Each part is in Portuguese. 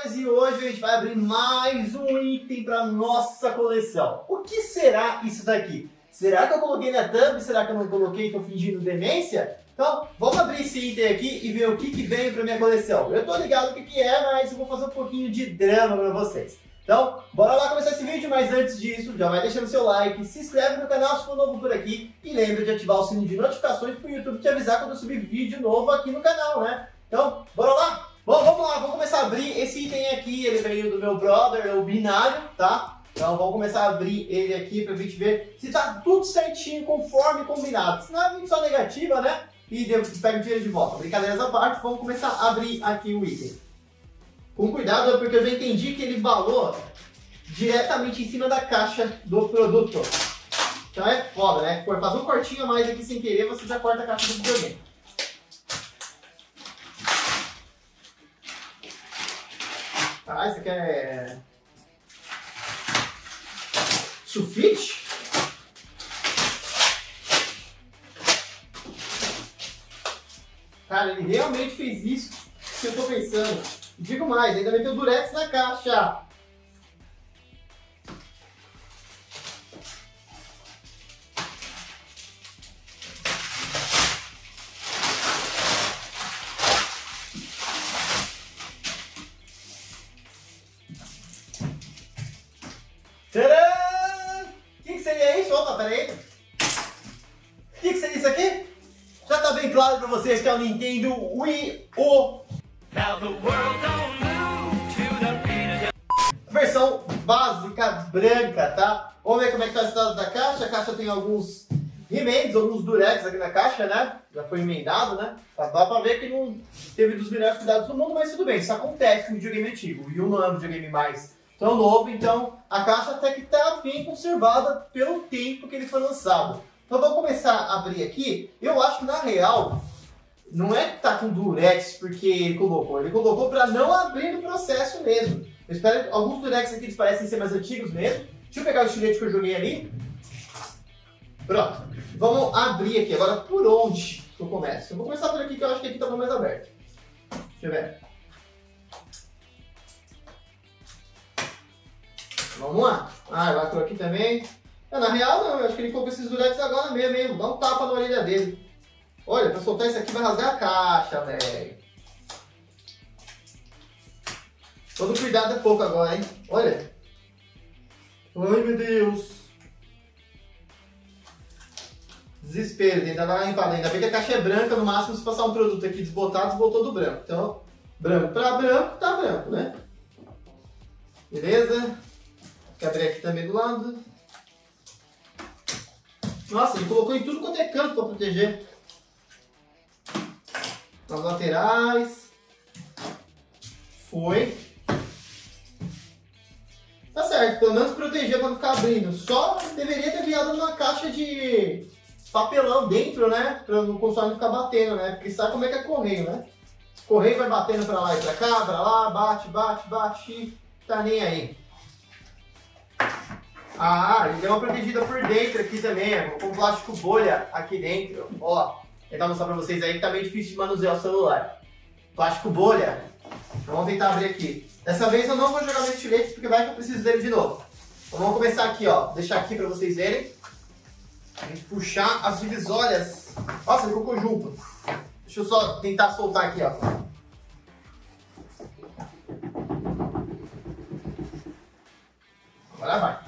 senhores, e hoje a gente vai abrir mais um item para nossa coleção. O que será isso daqui? Será que eu coloquei na thumb? Será que eu não coloquei e estou fingindo demência? Então, vamos abrir esse item aqui e ver o que veio para minha coleção. Eu tô ligado o que é, mas eu vou fazer um pouquinho de drama para vocês. Então, bora lá começar esse vídeo, mas antes disso, já vai deixando seu like, se inscreve no canal se for novo por aqui e lembra de ativar o sininho de notificações para o YouTube te avisar quando eu subir vídeo novo aqui no canal, né? Então, bora lá? Bom, vamos lá, vamos começar a abrir esse item aqui, ele veio do meu brother, o binário, tá? Então vamos começar a abrir ele aqui pra gente ver se tá tudo certinho, conforme combinado. Senão é muito só negativa, né? E pega o dinheiro de volta. Brincadeiras à parte, vamos começar a abrir aqui o item. Com cuidado, porque eu já entendi que ele embalou diretamente em cima da caixa do produto. Então é foda, né? Por fazer um cortinho a mais aqui sem querer, você já corta a caixa do videogame. Ah, isso aqui é sulfite? Cara, ele realmente fez isso que eu tô pensando. Digo mais, ainda meteu durex na caixa. Tcharam! O que seria isso? Opa, peraí. O que seria isso aqui? Já tá bem claro pra vocês que é o Nintendo Wii U. Versão básica branca, tá? Vamos ver como é que tá o estado da caixa. A caixa tem alguns remendos, alguns durex aqui na caixa, né? Já foi emendado, né? Dá pra ver que não teve dos melhores cuidados do mundo, mas tudo bem. Isso acontece com o videogame antigo. O Wii U não é um videogame mais tão novo, então a caixa até que está bem conservada pelo tempo que ele foi lançado. Então vamos começar a abrir aqui. Eu acho que na real não é que tá com durex porque ele colocou para não abrir no processo mesmo. Eu espero que alguns durex aqui eles parecem ser mais antigos mesmo. Deixa eu pegar o estilete que eu joguei ali. Pronto. Vamos abrir aqui. Agora por onde eu começo? Eu vou começar por aqui que eu acho que aqui tá mais aberto. Deixa eu ver. Vamos lá. Ah, lacrou aqui também. Na real, não. Eu acho que ele colocou esses durex agora mesmo, hein? Vou dar um tapa na orelha dele. Olha, pra soltar isso aqui vai rasgar a caixa, velho. Todo cuidado é pouco agora, hein? Olha. Ai, meu Deus. Desespero. Ainda vai limpar. Ainda bem que a caixa é branca. No máximo, se passar um produto aqui desbotado, desbotou do branco. Então, branco pra branco, tá branco, né? Beleza? Vou abrir aqui também do lado. Nossa, ele colocou em tudo quanto é canto para proteger. Nas laterais. Foi. Tá certo, pelo menos proteger quando ficar abrindo. Só deveria ter enviado numa caixa de papelão dentro, né? Para o console não ficar batendo, né? Porque sabe como é que é correio, né? Correio vai batendo para lá e para cá, para lá, bate, bate, bate. Tá nem aí. Ah, ele deu uma protegida por dentro aqui também, com plástico bolha aqui dentro. Ó, vou tentar mostrar pra vocês aí que tá meio difícil de manusear o celular. Plástico bolha. Então, vamos tentar abrir aqui. Dessa vez eu não vou jogar meu estilete porque vai que eu preciso dele de novo. Então vamos começar aqui, ó. Deixar aqui pra vocês verem. A gente puxar as divisórias. Nossa, ele colocou junto. Deixa eu só tentar soltar aqui, ó. Agora vai.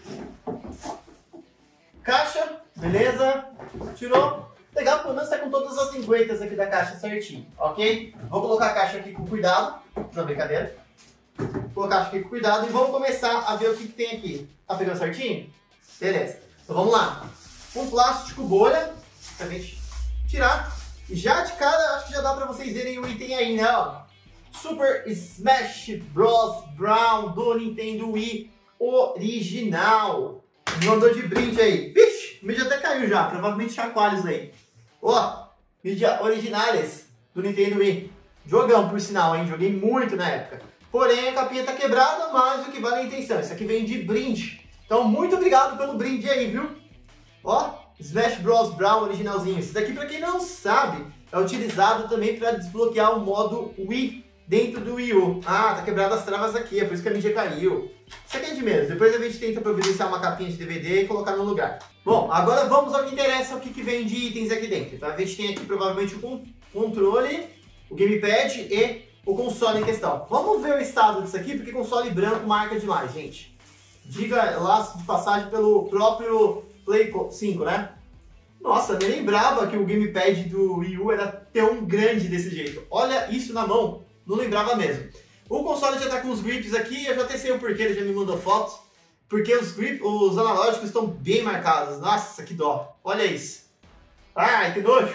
Caixa, beleza? Tirou. Legal, pelo menos tá com todas as linguetas aqui da caixa certinho, ok? Vou colocar a caixa aqui com cuidado. Não, brincadeira. Vou colocar a caixa aqui com cuidado e vamos começar a ver o que tem aqui. Tá pegando certinho? Beleza. Então vamos lá. Um plástico bolha, pra gente tirar. E já de cara, acho que já dá pra vocês verem o item aí, né? Ó. Super Smash Bros. Brown do Nintendo Wii original. Mandou de brinde aí. Vixe, o mídia até caiu já. Provavelmente chacoalhos aí. Ó, mídia originales do Nintendo Wii. Jogão, por sinal, hein? Joguei muito na época. Porém, a capinha tá quebrada, mas o que vale é a intenção. Isso aqui vem de brinde. Então, muito obrigado pelo brinde aí, viu? Ó, Smash Bros. Brown originalzinho. Esse daqui, pra quem não sabe, é utilizado também para desbloquear o modo Wii dentro do Wii U. Ah, tá quebrado as travas aqui, é por isso que a mídia caiu. Isso aqui é de menos. Depois a gente tenta providenciar uma capinha de DVD e colocar no lugar. Bom, agora vamos ao que interessa, o que vem de itens aqui dentro. Então, a gente tem aqui provavelmente o controle, o gamepad e o console em questão. Vamos ver o estado disso aqui, porque console branco marca demais, gente. Diga lá de passagem pelo próprio Play 5, né? Nossa, nem lembrava que o gamepad do Wii U era tão grande desse jeito. Olha isso na mão, não lembrava mesmo. O console já tá com os grips aqui, eu já até sei o porquê, ele já me mandou fotos. Porque os analógicos estão bem marcados. Nossa, que dó. Olha isso. Ai, que nojo.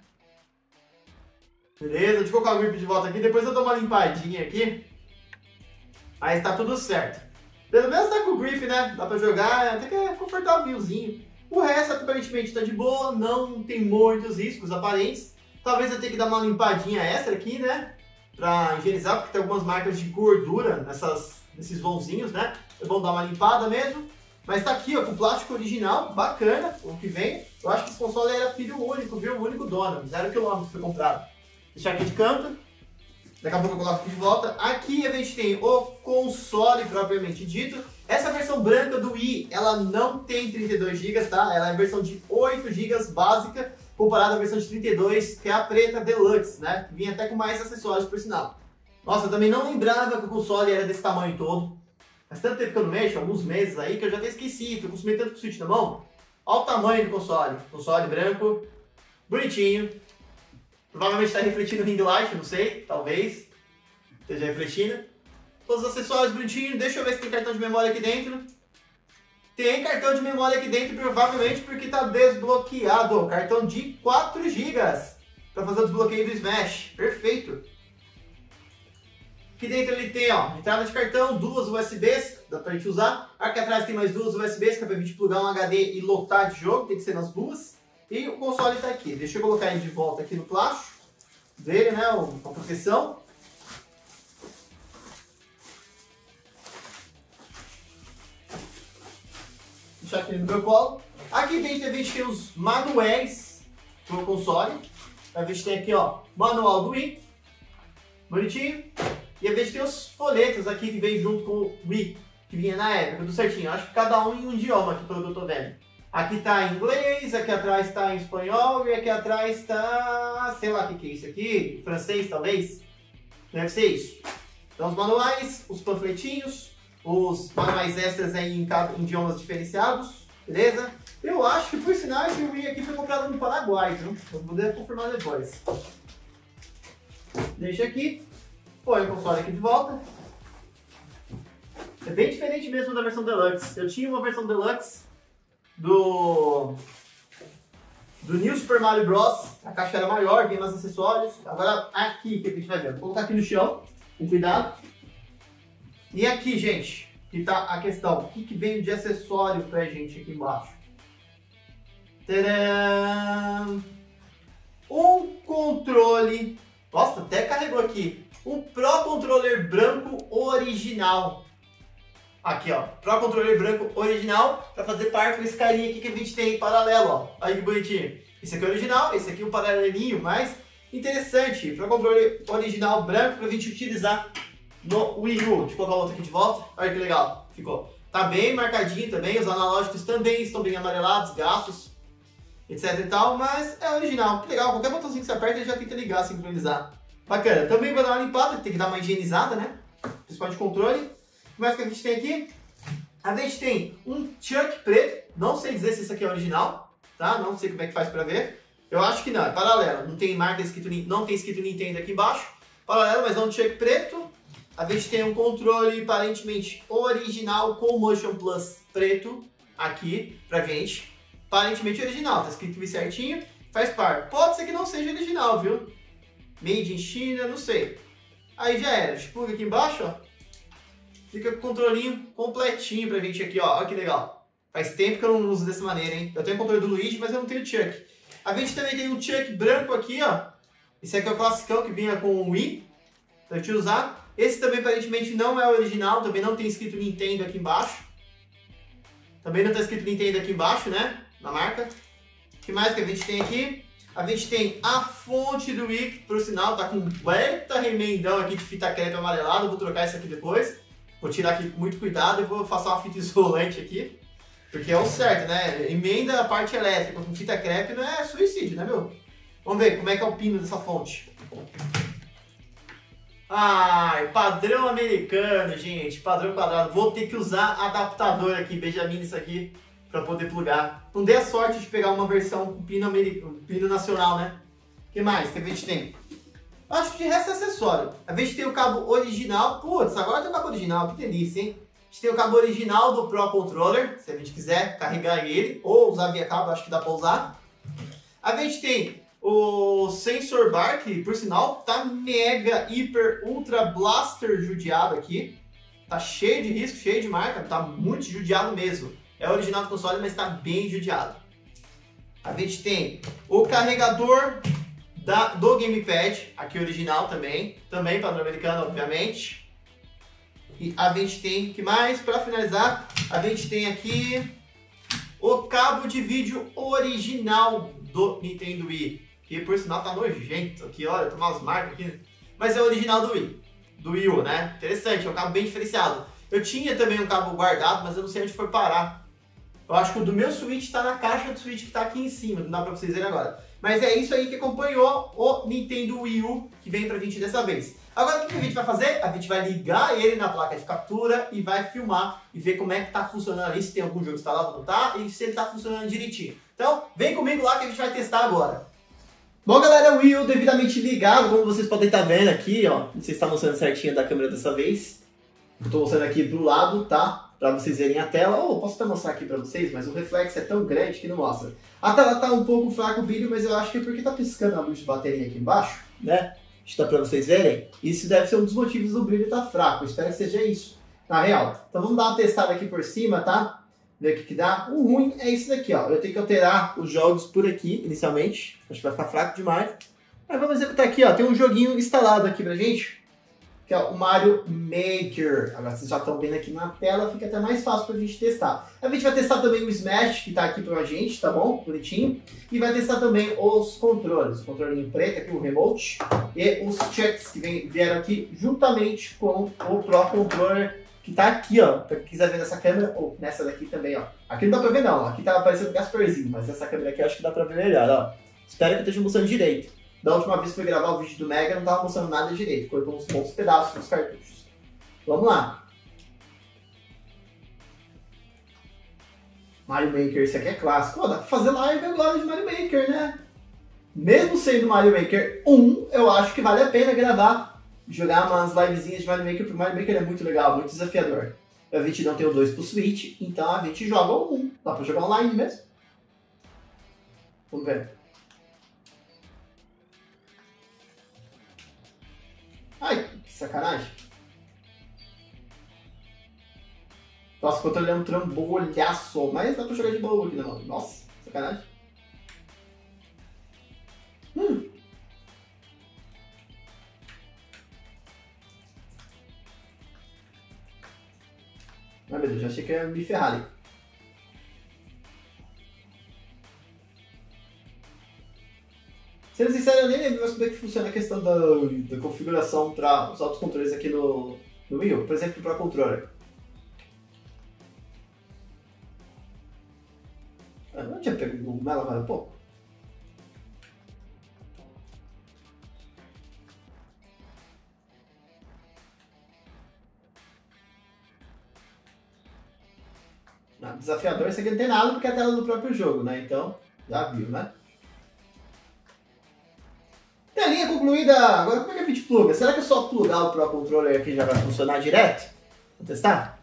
Beleza, deixa eu colocar o grip de volta aqui, depois eu dou uma limpadinha aqui. Aí está tudo certo. Pelo menos tá com o grip, né? Dá pra jogar, até que é confortávelzinho. O resto aparentemente está de boa, não tem muitos riscos aparentes. Talvez eu tenha que dar uma limpadinha extra aqui, né? Pra higienizar, porque tem algumas marcas de gordura nesses vãozinhos, né? É bom dar uma limpada mesmo. Mas tá aqui, ó, com plástico original, bacana, o que vem. Eu acho que esse console era filho único, viu? O único dono, 0 km foi comprado. Deixar aqui de canto. Daqui a pouco eu coloco aqui de volta. Aqui a gente tem o console propriamente dito. Essa versão branca do Wii, ela não tem 32 GB, tá? Ela é a versão de 8 GB básica, comparada à versão de 32, que é a preta Deluxe, né? Que vinha até com mais acessórios, por sinal. Nossa, eu também não lembrava que o console era desse tamanho todo. Faz tanto tempo que eu não mexo, alguns meses aí, que eu já até esqueci, que eu consumi tanto com o Switch na mão. Olha o tamanho do console. Console branco, bonitinho. Provavelmente está refletindo o ring light, não sei, talvez esteja refletindo. Todos os acessórios bonitinhos, deixa eu ver se tem cartão de memória aqui dentro. Tem cartão de memória aqui dentro, provavelmente porque está desbloqueado. Cartão de 4 GB para fazer o desbloqueio do Smash. Perfeito. Aqui dentro ele tem, ó, entrada de cartão, 2 USBs, dá pra gente usar. Aqui atrás tem mais 2 USBs, que é pra gente plugar um HD e lotar de jogo, tem que ser nas duas. E o console tá aqui. Deixa eu colocar ele de volta aqui no plástico dele, né, a proteção. Deixar aqui no meu colo. Aqui dentro a gente tem os manuais pro console. A gente tem aqui, ó, manual do Wii, bonitinho. E a gente tem os folhetos aqui que vem junto com o Wii, que vinha na época, tudo certinho. Acho que cada um em um idioma, aqui pelo que eu tô vendo. Aqui tá em inglês, aqui atrás tá em espanhol e aqui atrás tá, sei lá o que é isso aqui, francês talvez. Deve ser isso. Então os manuais, os panfletinhos, os manuais extras aí em idiomas diferenciados, beleza? Eu acho que por sinal esse Wii aqui foi comprado no Paraguai, viu? Eu vou poder confirmar depois. Deixa aqui. Põe o console aqui de volta. É bem diferente mesmo da versão Deluxe. Eu tinha uma versão Deluxe do New Super Mario Bros. A caixa era maior, vinha mais acessórios. Agora aqui que a gente vai ver. Vou colocar aqui no chão, com cuidado. E aqui, gente, que tá a questão. O que vem de acessório pra gente aqui embaixo? Tcharam! Um controle. Nossa, até carregou aqui. Um Pro Controller branco original. Aqui, ó. Pro Controller branco original para fazer par com esse carinha aqui que a gente tem em paralelo, ó. Aí que bonitinho. Esse aqui é original, esse aqui é um paralelinho, mas interessante. Pro Controller original branco para a gente utilizar no Wii U. Deixa eu colocar o outro aqui de volta. Olha que legal. Ficou. Tá bem marcadinho também. Os analógicos também estão bem amarelados, gastos, etc e tal. Mas é original. Que legal. Qualquer botãozinho que você aperta ele já tenta ligar, sincronizar. Bacana. Também vai dar uma limpada, tem que dar uma higienizada, né? Principalmente controle. O que mais que a gente tem aqui? A gente tem um chuck preto. Não sei dizer se esse aqui é original, tá? Não sei como é que faz pra ver. Eu acho que não, é paralelo. Não tem marca escrito, não tem escrito Nintendo aqui embaixo. Paralelo, mas é um chuck preto. A gente tem um controle aparentemente original com Motion Plus preto aqui pra gente. Aparentemente original, tá escrito bem certinho. Faz par. Pode ser que não seja original, viu? Made in China, não sei. Aí já era. Pluga aqui embaixo, ó. Fica com o controlinho completinho pra gente aqui, ó. Olha que legal. Faz tempo que eu não uso dessa maneira, hein? Eu tenho o controle do Luigi, mas eu não tenho o chuck. A gente também tem um chuck branco aqui, ó. Esse aqui é o classicão que vinha com o Wii. Pra gente usar. Esse também aparentemente não é original. Também não tem escrito Nintendo aqui embaixo. Também não tá escrito Nintendo aqui embaixo, né? Na marca. O que mais que a gente tem aqui? A gente tem a fonte do Wii, que por sinal tá com um baita remendão aqui de fita crepe amarelada. Vou trocar isso aqui depois. Vou tirar aqui com muito cuidado e vou passar uma fita isolante aqui. Porque é o certo, né? Emenda a parte elétrica com fita crepe não é suicídio, né, meu? Vamos ver como é que é o pino dessa fonte. Ai, padrão americano, gente. Padrão quadrado. Vou ter que usar adaptador aqui, Benjamin, isso aqui, para poder plugar. Não dei a sorte de pegar uma versão com pino, pino nacional, né? O que mais que a gente tem? Acho que de resto é acessório. A gente tem o cabo original. Putz, agora tem o cabo original. Que delícia, hein? A gente tem o cabo original do Pro Controller, se a gente quiser carregar ele, ou usar via cabo, acho que dá para usar. A gente tem o Sensor Bar, que por sinal tá mega, hiper, ultra blaster judiado aqui. Tá cheio de risco, cheio de marca, tá muito judiado mesmo. É original do console, mas tá bem judiado. A gente tem o carregador do Gamepad, aqui original também padrão americano, obviamente. E a gente tem, que mais? Para finalizar, a gente tem aqui o cabo de vídeo original do Nintendo Wii, que por sinal tá nojento aqui, olha, tem umas marcas aqui, mas é o original do Wii U, né? Interessante, é um cabo bem diferenciado. Eu tinha também um cabo guardado, mas eu não sei onde foi parar. Eu acho que o do meu Switch tá na caixa do Switch que tá aqui em cima, não dá pra vocês verem agora. Mas é isso aí que acompanhou o Nintendo Wii U, que vem pra gente dessa vez. Agora o que a gente vai fazer? A gente vai ligar ele na placa de captura e vai filmar e ver como é que tá funcionando ali, se tem algum jogo instalado ou não tá, e se ele tá funcionando direitinho. Então, vem comigo lá que a gente vai testar agora. Bom, galera, o Wii U devidamente ligado, como vocês podem estar vendo aqui, ó. Não sei se está mostrando certinho da câmera dessa vez. Eu tô mostrando aqui pro lado, tá? Pra vocês verem a tela. Ou posso até mostrar aqui pra vocês, mas o reflexo é tão grande que não mostra. A tela tá um pouco fraco o brilho, mas eu acho que é porque tá piscando a luz de bateria aqui embaixo, né? Está para vocês verem. Isso deve ser um dos motivos do brilho estar fraco. Eu espero que seja isso, na real. Então vamos dar uma testada aqui por cima, tá? Ver o que dá. O ruim é isso daqui, ó. Eu tenho que alterar os jogos por aqui, inicialmente. Acho que vai ficar fraco demais. Mas vamos executar aqui, ó. Tem um joguinho instalado aqui pra gente, que é o Mario Maker. Agora vocês já estão vendo aqui na tela, fica até mais fácil pra gente testar. A gente vai testar também o Smash, que tá aqui pra gente, tá bom? Bonitinho. E vai testar também os controles. O controlinho preto aqui, o remote. E os checks que vieram aqui juntamente com o Pro Controller, que tá aqui, ó. Pra quem quiser ver nessa câmera, ou nessa daqui também, ó. Aqui não dá pra ver não, aqui tá aparecendo o Gasparzinho, mas essa câmera aqui eu acho que dá pra ver melhor, ó. Espero que eu esteja mostrando direito. Da última vez que fui gravar o vídeo do Mega, não tava mostrando nada direito. Cortou uns bons pedaços dos cartuchos. Vamos lá. Mario Maker, esse aqui é clássico. Ó, dá pra fazer live agora de Mario Maker, né? Mesmo sendo Mario Maker 1, eu acho que vale a pena gravar, jogar umas livezinhas de Mario Maker, porque o Mario Maker é muito legal, muito desafiador. A gente não tem o 2 pro Switch, então a gente joga o 1. Dá pra jogar online mesmo. Vamos ver. Ai, que sacanagem. Nossa, o controle é um trambolhaço, mas dá pra jogar de boa aqui, não. Nossa, sacanagem. Ai meu Deus, já achei que ia me ferrar ali. Sendo sincero, eu nem lembro mais como é que funciona a questão da configuração para os outros controles aqui no Wii U. Por exemplo, para controller. Eu não tinha pego o Melo agora um pouco. Não, desafiador isso aqui não tem nada porque é a tela do próprio jogo, né? Então, já viu, né? Telinha concluída! Agora como é que a gente pluga? Será que é só plugar o Pro Controller aqui já vai funcionar direto? Vamos testar?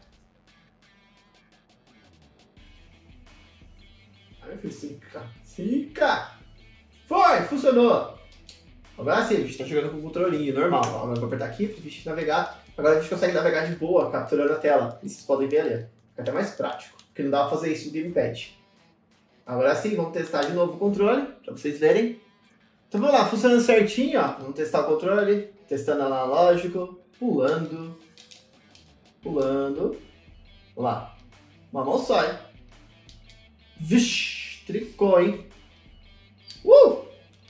Aí eu fiz 5K. 5K! Foi! Funcionou! Agora sim, a gente está jogando com o controlinho normal. Agora eu vou apertar aqui para a gente navegar. Agora a gente consegue navegar de boa, capturando a tela. E vocês podem ver ali. Fica até mais prático, porque não dá para fazer isso no Gamepad. Agora sim, vamos testar de novo o controle, para vocês verem. Então vamos lá, funcionando certinho, ó. Vamos testar o controle, testando analógico, pulando. Vamos lá. Uma mão só, hein? Vixe, tricou, hein?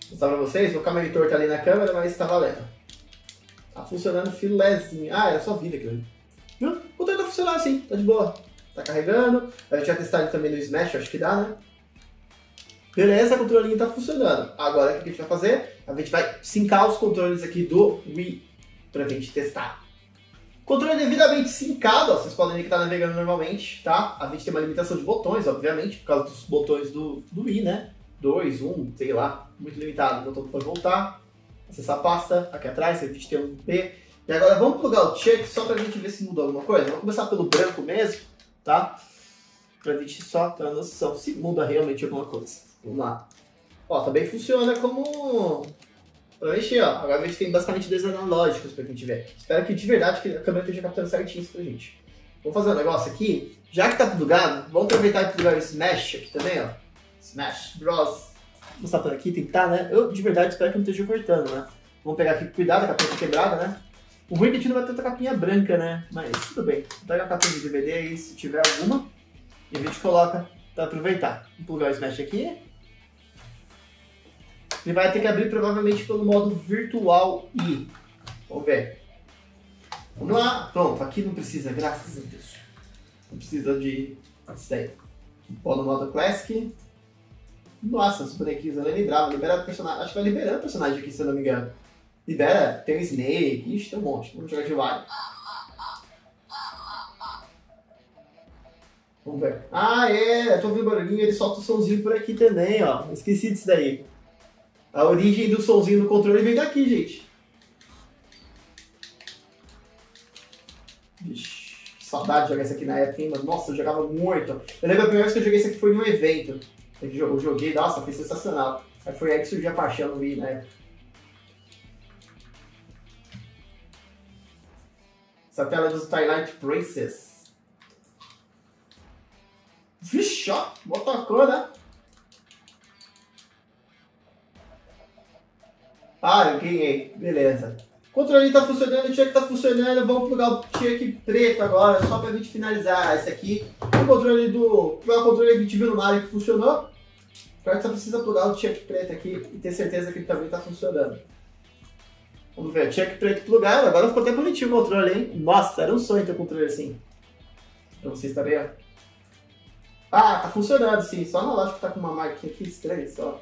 mostrar pra vocês, vou ficar meio torto ali na câmera, mas tá valendo. Tá funcionando filézinho. Ah, era só vida aquilo ali. Viu? O controle tá funcionando assim, tá de boa. Tá carregando. A gente vai testar ele também no Smash, acho que dá, né? Beleza, o controlinho tá funcionando. Agora o que a gente vai fazer? A gente vai sincar os controles aqui do Wii pra gente testar. Controle devidamente sincado, ó, vocês podem ver que tá navegando normalmente, tá? A gente tem uma limitação de botões, obviamente, por causa dos botões do Wii, né? 2, 1, sei lá, muito limitado. O botão pode voltar, acessar a pasta, aqui atrás, a gente tem um B. E agora vamos plugar o check só pra gente ver se mudou alguma coisa. Vamos começar pelo branco mesmo, tá? Pra gente só ter uma noção se muda realmente alguma coisa. Vamos lá. Ó, também funciona como... pra mexer, ó. Agora a gente tem basicamente dois analógicos pra gente ver. Espero que de verdade que a câmera esteja captando certinho isso pra gente. Vamos fazer um negócio aqui. Já que tá plugado, vamos aproveitar e plugar o Smash aqui também, ó. Smash Bros. Vou mostrar por aqui, tentar, né? Eu de verdade espero que não esteja cortando, né? Vamos pegar aqui com cuidado, a capinha tá quebrada, né? O ruim é que a gente não vai ter outra capinha branca, né? Mas tudo bem. Pega a capinha de DVD aí, se tiver alguma. E a gente coloca pra aproveitar. Vamos plugar o Smash aqui. Ele vai ter que abrir provavelmente pelo modo virtual I. Vamos ver. Vamos lá. Pronto, aqui não precisa, graças a Deus. Não precisa de isso daí. Pô, no modo Classic. Nossa, os bonequinhos ali libera personagem. Acho que vai liberando o personagem aqui, se eu não me engano. Libera, tem o Snake. Ixi, tem um monte. Vamos jogar de Wario. Vamos ver. Ah, é, eu tô ouvindo barulhinho, ele solta o somzinho por aqui também, ó. Esqueci disso daí. A origem do somzinho do controle vem daqui, gente. Vixe, que saudade de jogar isso aqui na época, hein, mano. Nossa, eu jogava muito. Eu lembro a primeira vez que eu joguei isso aqui foi num evento. Eu joguei, nossa, foi sensacional. Aí foi aí que surgiu a paixão no Wii, né? Essa tela dos Twilight Princess. Vixe, ó, bota a cor, né? Ah, eu ganhei. Beleza. O controle tá funcionando, o check tá funcionando. Vamos plugar o check preto agora, só pra gente finalizar. Esse aqui é o controle do... O controle que a gente viu no Mario que funcionou. Agora só precisa plugar o check preto aqui e ter certeza que ele também tá funcionando. Vamos ver, check preto plugado. Agora ficou até bonitinho o controle, hein? Nossa, era um sonho ter um controle assim. Pra vocês também, ó. Ah, tá funcionando sim. Só na loja que tá com uma marquinha aqui estranha, só.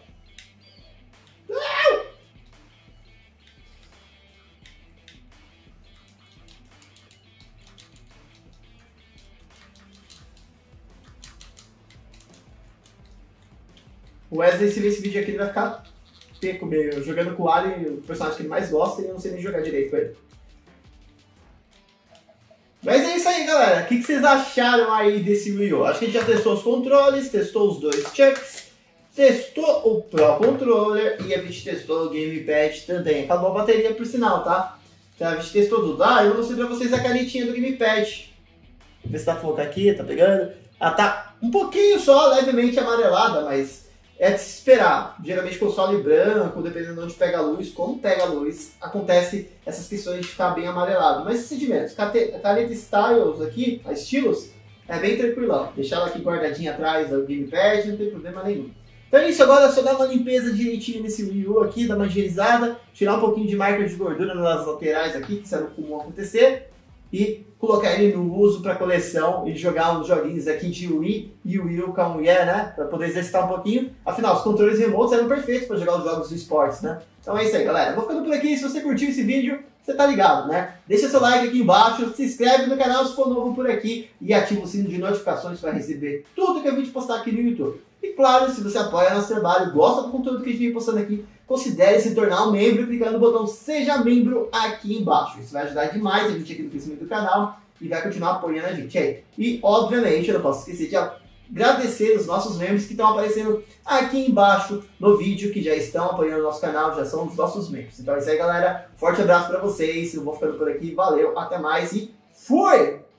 O Wesley, se ver esse vídeo aqui, ele vai ficar peco meio, jogando com o Alien, o personagem que ele mais gosta, e eu não sei nem jogar direito com ele. Mas é isso aí, galera. O que vocês acharam aí desse Wii U? Acho que a gente já testou os controles, testou os dois checks, testou o Pro Controller e a gente testou o Gamepad também. Acabou a bateria, por sinal, tá? Então a gente testou tudo. Ah, eu vou mostrar pra vocês a canetinha do Gamepad. Vê se tá foca aqui, tá pegando. Ela tá um pouquinho só, levemente amarelada, mas... é de se esperar. Geralmente console branco, dependendo de onde pega a luz, como pega a luz, acontece essas questões de ficar bem amarelado. Mas esse de menos. A caneta Styles aqui, a Stylus, é bem tranquilão. Deixar ela aqui guardadinha atrás do Gamepad, não tem problema nenhum. Então é isso, agora é só dar uma limpeza direitinho nesse Wii U aqui, dar uma higienizada, tirar um pouquinho de marca de gordura nas laterais aqui, que isso era comum acontecer, e colocar ele no uso para coleção e jogar uns joguinhos aqui de Wii e Wii U com a mulher, né? Para poder exercitar um pouquinho. Afinal, os controles remotos eram perfeitos para jogar os jogos do esportes, né? Então é isso aí, galera. Vou ficando por aqui. Se você curtiu esse vídeo, você tá ligado, né? Deixa seu like aqui embaixo, se inscreve no canal se for novo por aqui e ativa o sino de notificações para receber tudo que a gente postar aqui no YouTube. E claro, se você apoia nosso trabalho, gosta do conteúdo que a gente vem postando aqui, considere se tornar um membro clicando no botão Seja Membro aqui embaixo. Isso vai ajudar demais a gente aqui no crescimento do canal e vai continuar apoiando a gente aí. E, obviamente, eu não posso esquecer de agradecer os nossos membros que estão aparecendo aqui embaixo no vídeo, que já estão apoiando o nosso canal, já são os nossos membros. Então é isso aí, galera. Forte abraço pra vocês. Eu vou ficando por aqui. Valeu, até mais e fui!